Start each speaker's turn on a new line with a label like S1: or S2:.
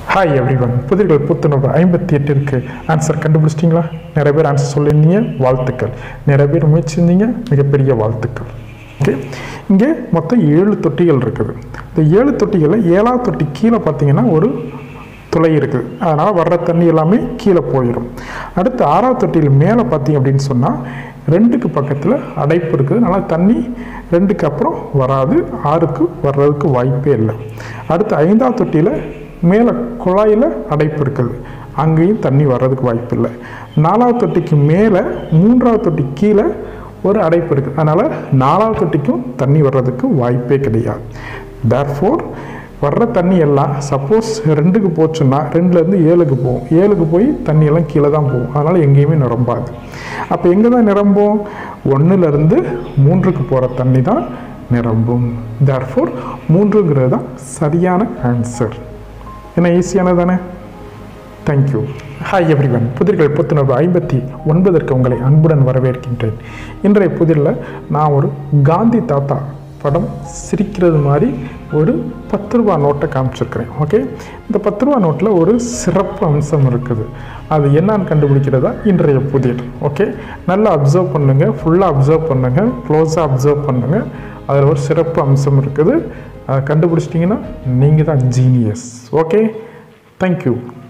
S1: Hi everyone. புதிர்கள் புத்துணர்வு 58 இருக்கு. Answer கண்டுபிடிச்சிட்டிங்களா? நிறைய பேர் ஆன்சர் சொல்லியிருந்தீங்க, வாழ்த்துக்கள். நிறைய பேர் முயற்சி இருந்தீங்க, மிகப்பெரிய வாழ்த்துக்கள். ஓகே, இங்கே மொத்தம் 7 தொட்டிகள் இருக்குது. இந்த 7 தொட்டிகளில் 7ஆவது தொட்டி கீழே பார்த்தீங்கன்னா ஒரு துளை இருக்குது. அதனால் வர்ற தண்ணி எல்லாமே கீழே போயிடும். அடுத்து 6ஆவது தொட்டியில் மேலே பார்த்தீங்க அப்படின்னு சொன்னால் 2க்கு பக்கத்தில் அடைப்பு இருக்குது. அதனால் தண்ணி 2க்கு அப்புறம் வராது, 6க்கு வர்றதுக்கு வாய்ப்பே இல்லை. அடுத்து 5ஆவது தொட்டியில் மேலே குழாயில் அடைப்பு இருக்குது, அங்கேயும் தண்ணி வர்றதுக்கு வாய்ப்பு இல்லை. 4ஆவது தொட்டிக்கு மேலே 3ஆவது தொட்டி கீழே ஒரு அடைப்பு இருக்குது. அதனால் 4ஆவது தொட்டிக்கும் தண்ணி வர்றதுக்கு வாய்ப்பே கிடையாது. தேர்ஃபோர் வர்ற தண்ணி எல்லாம் சப்போஸ் 2க்கு போச்சுன்னா 2லேருந்து 7க்கு போகும். 7க்கு போய் தண்ணியெல்லாம் கீழே தான் போகும். அதனால் எங்கேயுமே நிரம்பாது. அப்போ எங்கே தான் நிரம்பும்? 1லேருந்து 3க்கு போகிற தண்ணி தான் நிரம்பும். தேர்ஃபோர் 3ங்கிறது தான் சரியான ஆன்சர். என்ன ஈஸியானது தானே? தேங்க்யூ. Hi everyone. புதிர்கள் புத்துணர்வு 59ற்கு உங்களை அன்புடன் வரவேற்கின்றேன். இன்றைய புதிரில் நான் ஒரு காந்தி தாத்தா படம் சிரிக்கிறது மாதிரி ஒரு 10 ரூபா நோட்டை காமிச்சிருக்கிறேன். ஓகே, இந்த 10 ரூபா நோட்டில் ஒரு சிறப்பு அம்சம் இருக்குது. அது என்னன்னு கண்டுபிடிக்கிறதா இன்றைய புதிர். ஓகே, நல்லா அப்சர்வ் பண்ணுங்கள், ஃபுல்லாக அப்சர்வ் பண்ணுங்கள், க்ளோஸாக அப்சர்வ் பண்ணுங்கள். அதில் ஒரு சிறப்பு அம்சம் இருக்குது. அதை கண்டுபிடிச்சிட்டிங்கன்னா நீங்கள் தான் ஜீனியஸ். Okay, thank you.